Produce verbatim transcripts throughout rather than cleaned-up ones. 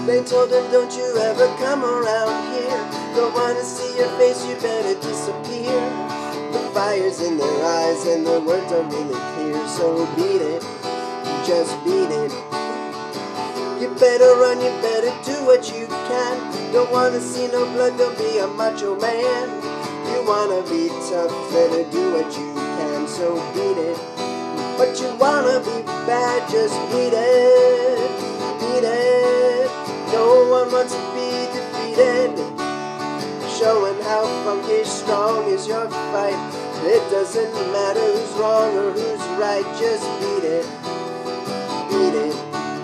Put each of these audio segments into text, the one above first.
They told him, don't you ever come around here. Don't wanna see your face, you better disappear. The fire's in their eyes and the words are really clear. So beat it, just beat it. You better run, you better do what you can. Don't wanna see no blood, don't be a macho man. You wanna be tough, better do what you can. So beat it. But you wanna be bad, just beat it, beat it. No one wants to be defeated. Showing how funky strong is your fight. It doesn't matter who's wrong or who's right, just beat it, beat it.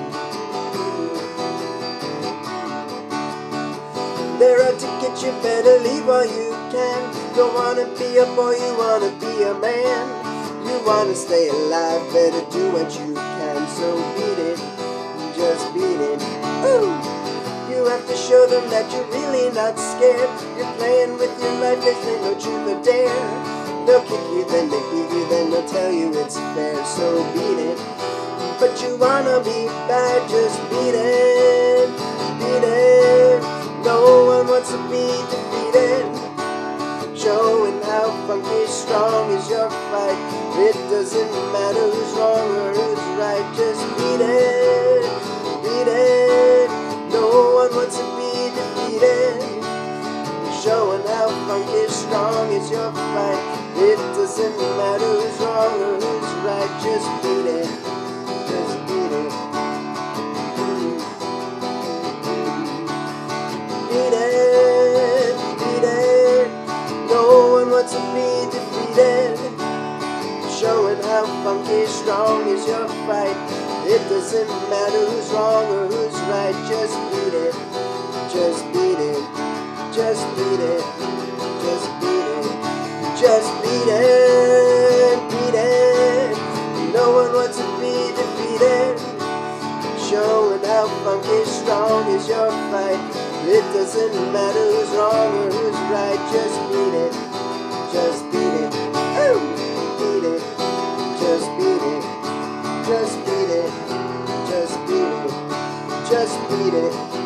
They're out to get you, better leave while you can. Don't wanna be a boy, you wanna be a man. You wanna stay alive, better do what you can. So beat it, just beat it. Ooh. You have to show them that you're really not scared. You're playing with your life, there's no truth or dare. They'll kick you, then they beat you, then they'll tell you it's fair. So beat it. But you wanna be bad, just beat it, beat it. No one wants to be defeated. Showing how funky strong is your fight. It doesn't matter who's wrong or who's right, just beat it, beat it. No one wants to be defeated. Showing how funky strong is your fight. It doesn't matter who's wrong or who's right, just beat it, just beat it. Beat it, beat it. No one wants to be defeated. Showing how funky strong is your fight. It doesn't matter who's wrong or who's right, just beat it, just beat it, just beat it, just beat it, just beat it, beat it. No one wants to be defeated. Showing how funky strong is your fight. It doesn't matter who's wrong or who's right, just beat it, just beat it, ooh, beat it, just beat it, just beat it, just beat it, just beat it.